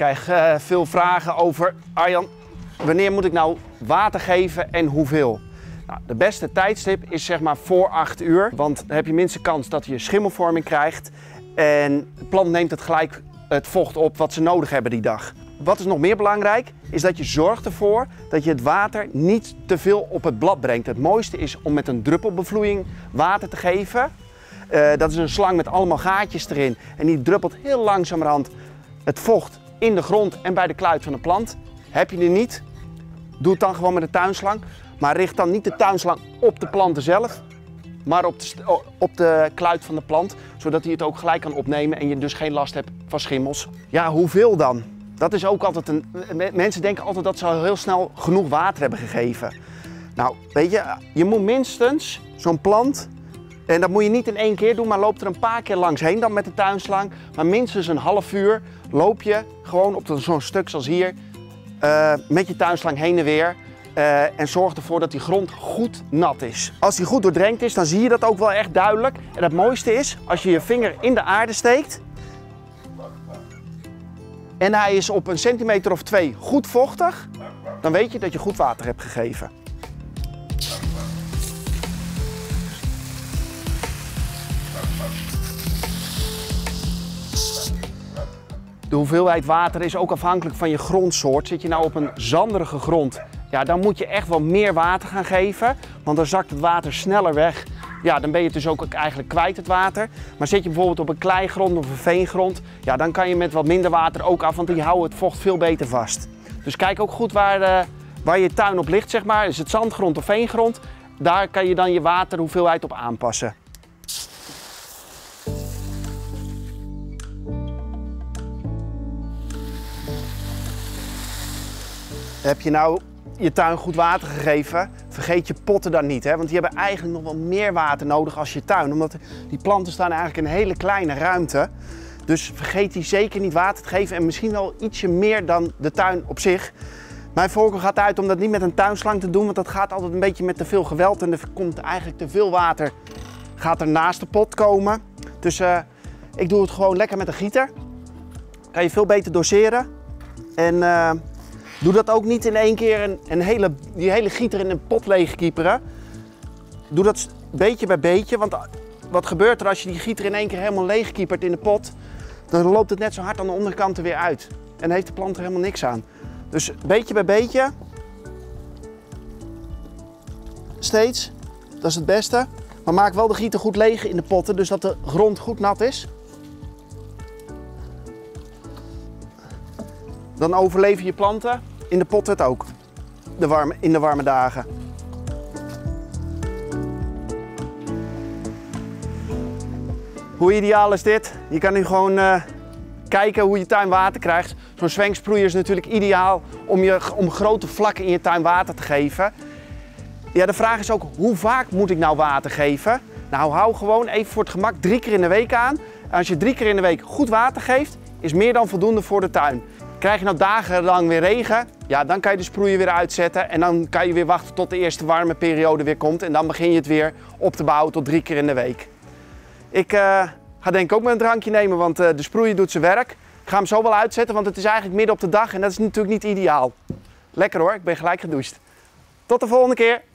krijg veel vragen over, Arjan, wanneer moet ik nou water geven en hoeveel? Nou, de beste tijdstip is zeg maar voor 8 uur, want dan heb je minste kans dat je schimmelvorming krijgt. En de plant neemt het gelijk het vocht op wat ze nodig hebben die dag. Wat is nog meer belangrijk, is dat je zorgt ervoor dat je het water niet te veel op het blad brengt. Het mooiste is om met een druppelbevloeiing water te geven. Dat is een slang met allemaal gaatjes erin en die druppelt heel langzamerhand het vocht in de grond en bij de kluit van de plant. Heb je die niet, doe het dan gewoon met de tuinslang. Maar richt dan niet de tuinslang op de planten zelf, maar op de kluit van de plant. Zodat hij het ook gelijk kan opnemen en je dus geen last hebt van schimmels. Ja, hoeveel dan? Dat is ook altijd mensen denken altijd dat ze al heel snel genoeg water hebben gegeven. Nou, weet je, je moet minstens zo'n plant, en dat moet je niet in 1 keer doen, maar loop er een paar keer langs heen dan met de tuinslang. Maar minstens een half uur loop je gewoon op zo'n stuk zoals hier met je tuinslang heen en weer. En zorg ervoor dat die grond goed nat is. Als die goed doordrenkt is, dan zie je dat ook wel echt duidelijk. En het mooiste is, als je je vinger in de aarde steekt en hij is op 1 centimeter of 2 goed vochtig, dan weet je dat je goed water hebt gegeven. De hoeveelheid water is ook afhankelijk van je grondsoort. Zit je nou op een zanderige grond, ja, dan moet je echt wel meer water gaan geven, want dan zakt het water sneller weg. Ja, dan ben je het dus ook eigenlijk kwijt, het water. Maar zit je bijvoorbeeld op een kleigrond of een veengrond, ja, dan kan je met wat minder water ook af, want die houden het vocht veel beter vast. Dus kijk ook goed waar je tuin op ligt, zeg maar. Is het zandgrond of veengrond? Daar kan je dan je waterhoeveelheid op aanpassen. Heb je nou je tuin goed water gegeven, vergeet je potten dan niet. Hè? Want die hebben eigenlijk nog wel meer water nodig als je tuin. Omdat die planten staan eigenlijk in een hele kleine ruimte. Dus vergeet die zeker niet water te geven en misschien wel ietsje meer dan de tuin op zich. Mijn voorkeur gaat uit om dat niet met een tuinslang te doen, want dat gaat altijd een beetje met te veel geweld. En er komt eigenlijk te veel water gaat er naast de pot komen. Dus ik doe het gewoon lekker met een gieter. Kan je veel beter doseren. En doe dat ook niet in 1 keer die hele gieter in een pot leegkieperen. Doe dat beetje bij beetje, want wat gebeurt er als je die gieter in 1 keer helemaal leegkiepert in de pot? Dan loopt het net zo hard aan de onderkant er weer uit. En dan heeft de plant er helemaal niks aan. Dus beetje bij beetje. Steeds, dat is het beste. Maar maak wel de gieter goed leeg in de potten, dus dat de grond goed nat is. Dan overleven je planten in de pot het ook, in de warme dagen. Hoe ideaal is dit? Je kan nu gewoon kijken hoe je tuin water krijgt. Zo'n zwengsproeier is natuurlijk ideaal om grote vlakken in je tuin water te geven. Ja, de vraag is ook, hoe vaak moet ik nou water geven? Nou, hou gewoon even voor het gemak 3 keer in de week aan. En als je 3 keer in de week goed water geeft, is meer dan voldoende voor de tuin. Krijg je nou dagenlang weer regen, ja, dan kan je de sproeier weer uitzetten en dan kan je weer wachten tot de eerste warme periode weer komt en dan begin je het weer op te bouwen tot 3 keer in de week. Ik ga denk ik ook maar een drankje nemen, want de sproeier doet zijn werk. Ik ga hem zo wel uitzetten, want het is eigenlijk midden op de dag en dat is natuurlijk niet ideaal. Lekker hoor, ik ben gelijk gedoucht. Tot de volgende keer!